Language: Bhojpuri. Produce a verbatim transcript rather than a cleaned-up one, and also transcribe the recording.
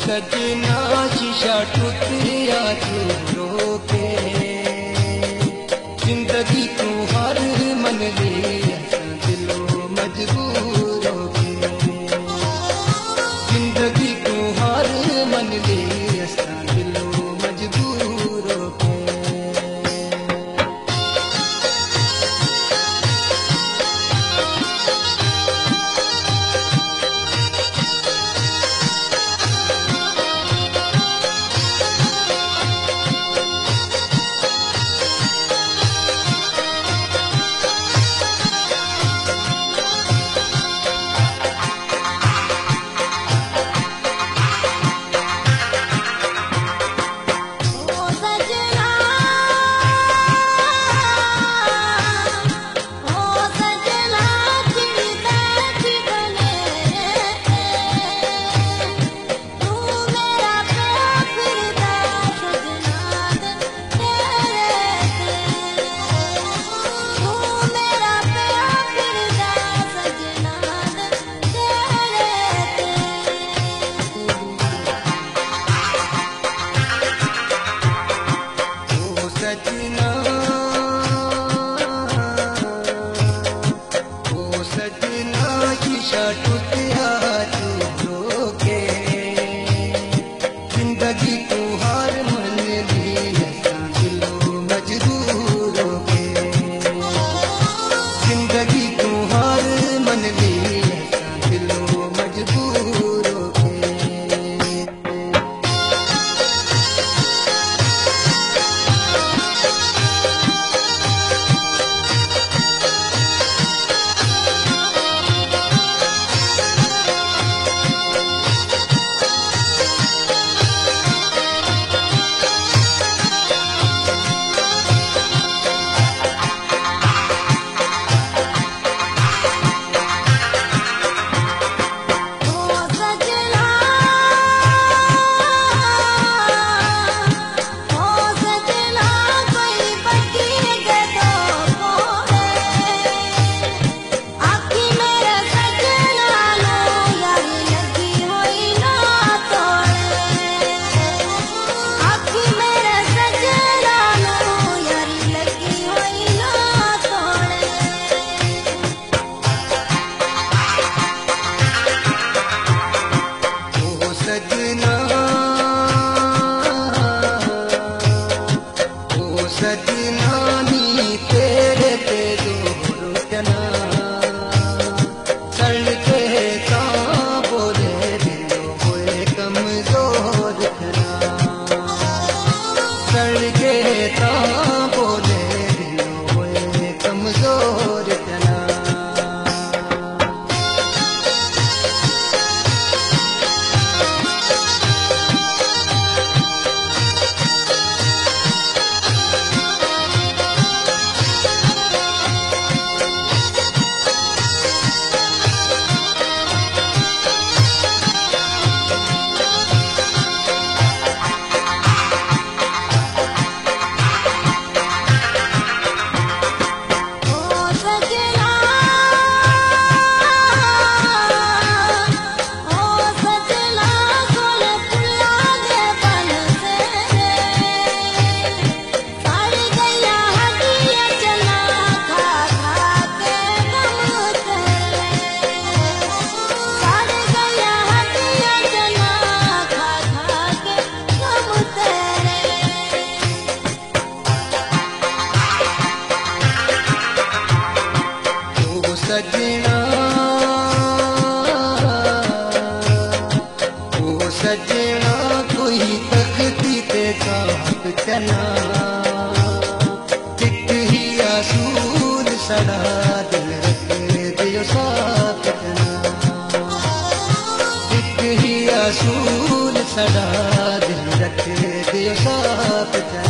सजना शीशा टूटिया तू रोके जिंदगी तू हर मन ले दिलो मजबूर होके जिंदगी तू हर मन ले दिलो मजबूर होके जिंदगी तू हार मन लिया दिलो मजबूर होके जिंदगी तू हार मन लिया दिलो मजबूर होके सजना नी तेरे ते दो रुकना चल के ता बोले दिलो होए कमजोर रखना चल के ता बोले दिलो होए कमजोर रखना सजना ओ सजना कोई तकती ते काप चना एक ही असूल सड़ा दिल रखे दियो साथ जना एक ही असूल सड़ा दिल रखे दियो साथ जना।